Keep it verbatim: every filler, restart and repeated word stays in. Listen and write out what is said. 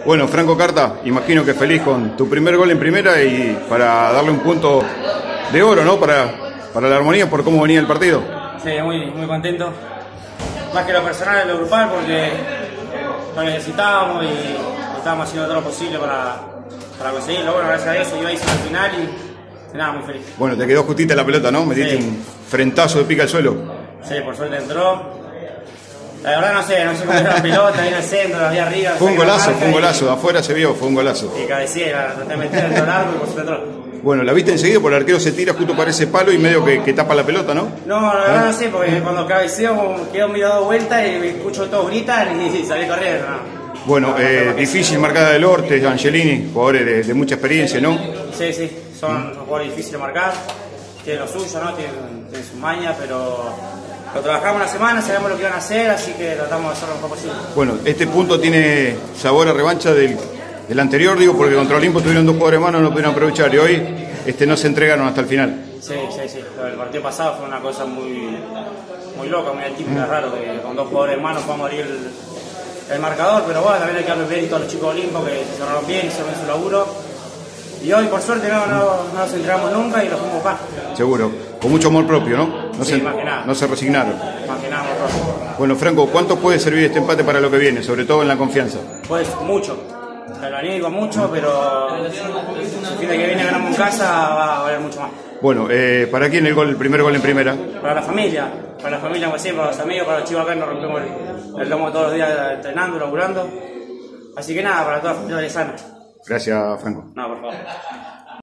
Bueno, Franco Carta, imagino que feliz con tu primer gol en primera y para darle un punto de oro, ¿no? Para, para la armonía por cómo venía el partido. Sí, muy, muy contento. Más que lo personal, lo grupal, porque lo necesitábamos y estábamos haciendo todo lo posible para, para conseguirlo. Bueno, gracias a Dios, yo hice al final y nada, muy feliz. Bueno, te quedó justita la pelota, ¿no? Metiste Sí. un frentazo de pica al suelo. Sí, por suerte entró. La verdad no sé, no sé cómo era la pelota, ahí en el centro, la vi arriba. Fue un golazo, fue un y- golazo. Afuera se vio, fue un golazo. Y cabeceé, la traté de meter dentro del arco y por suerte entró. Bueno, la viste enseguida porque el arquero se tira justo para ese palo y medio que, que tapa la pelota, ¿no? No, la verdad no sé, porque cuando cabeceo quedo medio dado vuelta y me escucho todos gritar y salí corriendo. No. Bueno, No, no, eh, no, difícil marcada del Orte, Angelini, jugadores de, de mucha experiencia, ¿no? Sí, sí, son jugadores difíciles de marcar, tienen lo suyo, ¿no? Tienen, tienen su maña, pero lo trabajamos una semana, sabemos lo que iban a hacer, así que tratamos de hacer lo mejor posible. Bueno, este punto tiene sabor a revancha del, del anterior, digo, porque contra Olimpo tuvieron dos jugadores manos, no pudieron aprovechar y hoy este, no se entregaron hasta el final. Sí, sí, sí. El partido pasado fue una cosa muy, muy loca, muy atípica, raro, que con dos jugadores en mano podamos abrir el, el marcador, pero bueno, también hay que darle mérito a los chicos de Olimpo que se cerraron bien, hicieron bien su laburo. Y hoy, por suerte, no, no, no nos entregamos nunca y lo fuimos a buscar. Seguro, con mucho amor propio, ¿no? No, Sí, se, más que nada. no se resignaron. Más que nada, nosotros. Bueno, Franco, ¿cuánto puede servir este empate para lo que viene, sobre todo en la confianza? Pues mucho. Te lo niego mucho, pero si el fin de que viene ganamos en casa va a valer mucho más. Bueno, eh, ¿para quién el gol, el primer gol en primera? Para la familia, para la familia, como siempre, para los amigos, para los chicos acá nos rompemos el, el lomo todos los días entrenando, laburando. Así que nada, para toda la familia sana. Gracias, Franco. No, por favor.